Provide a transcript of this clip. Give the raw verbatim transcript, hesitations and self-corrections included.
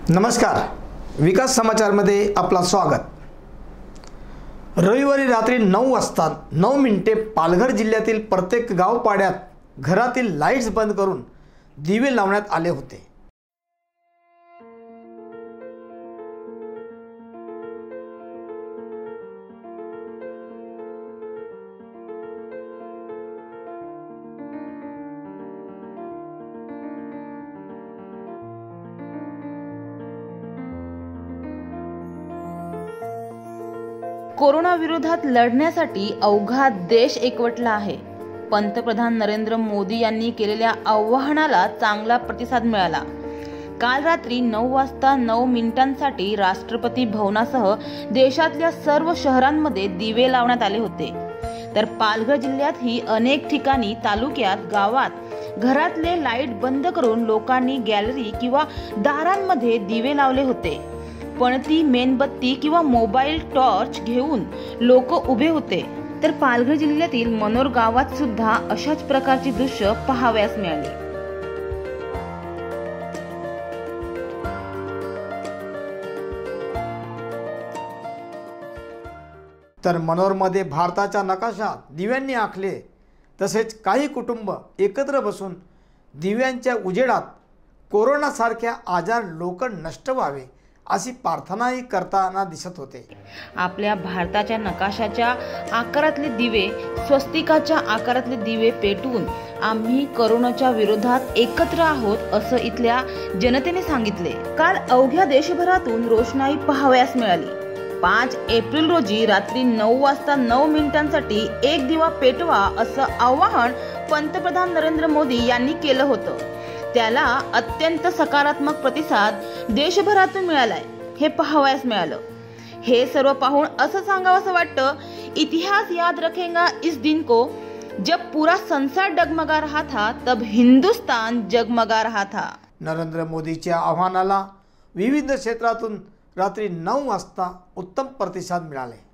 नमस्कार, विकास समाचारमध्ये आपला स्वागत। रविवारी रात्री नऊ वाजता नऊ मिनिटे पालघर जिल्ह्यातील प्रत्येक गावपाड्यात घरातील लाईट्स बंद करून दिवे लावण्यात आले होते। कोरोना विरोधात लढण्यासाठी अवघा देश एकवटला आहे। पंतप्रधान नरेंद्र मोदी यांनी केलेल्या आवाहनाला चांगला प्रतिसाद मिळाला। काल रात्री नऊ वाजता नऊ मिनिटांसाठी राष्ट्रपती भवनासह देशातल्या सर्व शहरांमध्ये दिवे लावण्यात आले होते। तर पालघर जिल्ह्यातही अनेक ठिकाणी तालुक्यात गावात घरातले लाईट बंद करून लोकांनी गॅलरी किंवा दारांमध्ये दिवे लावले होते। पणती, मेणबत्ती किंवा मोबाईल टॉर्च घेऊन लोक उभे होते। तर पालघर जिल्ह्यातील मनोर गावात सुद्धा अशाच प्रकारची दृश्य पाहावयास मिळाली। तर मनोरमध्ये भारताचा नकाशा दिव्यांनी आखले, तसेच काही कुटुंब एकत्र बसून दिव्यांच्या उजेडात कोरोनासारख्या आजार लोक नष्ट व्हावे अशी प्रार्थनाही करताना दिसत होते। आपल्या भारताच्या नकाशाच्या आकारातले दिवे, स्वस्तिकाच्या आकारातले दिवे पेटवून आम्ही कोरोनाच्या विरोधात एकत्र आहोत असं इथल्या जनतेने सांगितले। काल अवघ्या देशभरातून रोषणाई पाहावयास मिळाली। पाच एप्रिल रोजी रात्री नऊ वाजता नऊ मिनिटांसाठी एक दिवा पेटवा असं आवाहन पंतप्रधान नरेंद्र मोदी यांनी केलं होतं। त्याला अत्यंत सकारात्मक प्रतिसाद देशभरातून मिळालाय हे पाहावयास मिळालं। हे सर्व पाहून असं सांगावंसं वाटतं, इतिहास याद रखेगा इस दिन को, जब पूरा संसार डगमगा रहा था तब हिंदुस्तान जगमगा रहा था। नरेंद्र मोदीच्या आव्हानाला विविध क्षेत्रातून रात्री नऊ वाजता उत्तम प्रतिसाद मिळाले।